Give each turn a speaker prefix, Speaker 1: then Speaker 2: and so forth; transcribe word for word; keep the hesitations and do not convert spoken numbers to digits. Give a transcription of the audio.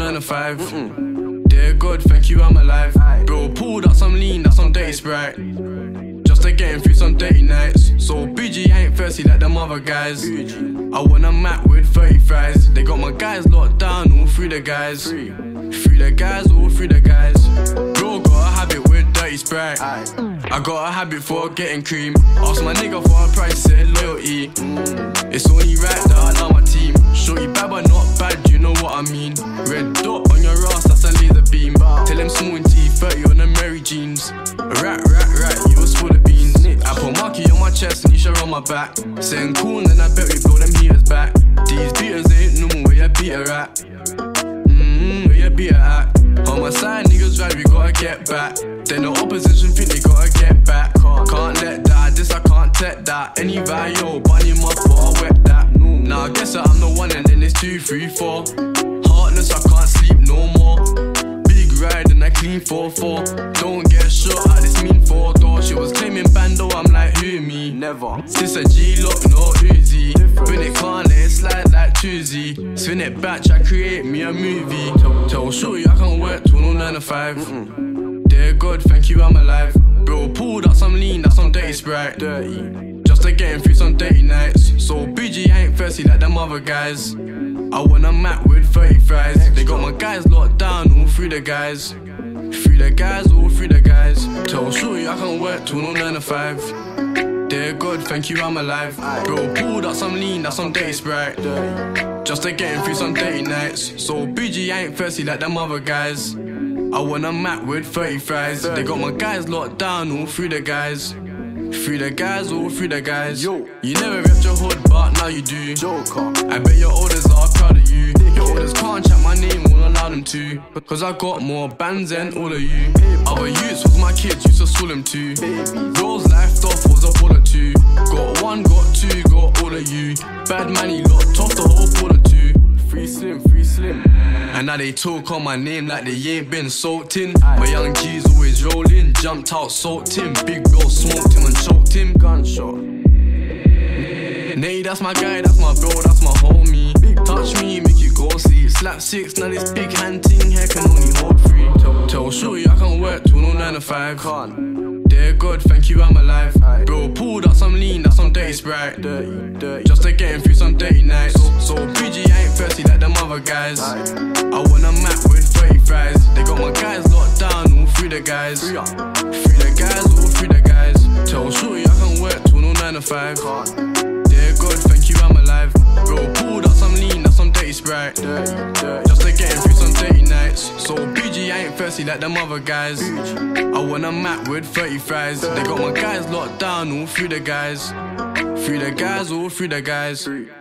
Speaker 1: nine to five. Mm-mm. Dear God, thank you, I'm alive. Bro, pulled up some lean, that's some dirty Sprite. Just to getting through some dirty nights. So B G, I ain't thirsty like them other guys. I want a Mac with thirty fries. They got my guys locked down, all three the guys. Three the guys, all three the guys. Bro, got a habit with dirty Sprite. I got a habit for getting cream. Ask my nigga for a price, said loyalty. Mm. It's only right that I love my team. Shorty bad but not bad, you know what I mean. Red dot on your ass, that's a laser beam. Tell him small and T, thirty on the Mary jeans. Rat, rat, rat, you was full of beans. I put Marky on my chest and you should on my back. Saying cool and then I bet we blow them heaters back. These beaters ain't normal, where you beat her at? Mmm, where you beat her at? On my side, niggas right, we gotta get back. Then the opposition think they gotta get back. Can't let that, this I can't take that. Any value, bunny my foot, I wet that. Now I guess that I'm the one and then it's two, three, four. Heartless, I can't sleep no more. Big ride and I clean four four. Don't get shot at this mean four door. She was claiming bando, I'm like, who me? Never. This a G-lock, no Uzi. When it can't let it slide like Tuesday. Spin it back, I create me a movie. Tell, tell shorty I can't work till no nine to five. Mm-mm. Dear God, thank you, I'm alive. Bro, pulled up some lean, that's some dirty Sprite. Dirty. Just to getting through some dirty nights. So B G, I ain't thirsty like them other guys. I want a Mac with thirty fries. They got my guys locked down, all three the guys. Three the guys, all three the guys. Tell shorty I can't work till no nine to five. Dear God, thank you, I'm alive. Bro, pulled up some lean, that's some dirty Sprite. Just to getting through some dirty nights. So B G, I ain't thirsty like them other guys. I want a Mac with thirty fries. They got my guys locked down, all three the guys. Three the guys, all three the guys. Yo, you never repped your hood, but now you do. Joker. I bet your orders are proud of you. Your orders can't chat my name, won't allow them to. Cause I got more bands than all of you. Other youths was my kids, used to school them too. Yours left off was a ball or two. Got one, got two, got all of you. Bad man, he locked off the whole ball or two. Free slim, free slim. And now they talk on my name like they ain't been soaked in. My young G's always rolling, jumped out, soaked him. Big bro smoked him and choked him. Gunshot. Nay, that's my guy, that's my bro, that's my homie. Touch me, make you go sleep. Slap six, now this big hand ting here can only hold three. Tell, tell shorty I can't work till no nine to five. Can't. Dear God, thank you, I'm alive. Bro, pulled up some lean, that's some dirty Sprite. Dirty, dirty. Just to getting through some dirty nights. So B G, I ain't thirsty like them other guys. I want a Mac with thirty fries. They got my guys locked down, all three the guys. Three the guys, all three the guys. Tell shorty I can't work till no nine to five. Dear God, thank you, I'm alive. Bro, pulled up some lean, that's some dirty Sprite. Dirty, dirty. Just to getting through some dirty nights. So B G, I ain't thirsty like them other guys. I want a Mac with thirty fries. They got my guys locked down, all three the guys. Three the guys, all three the guys.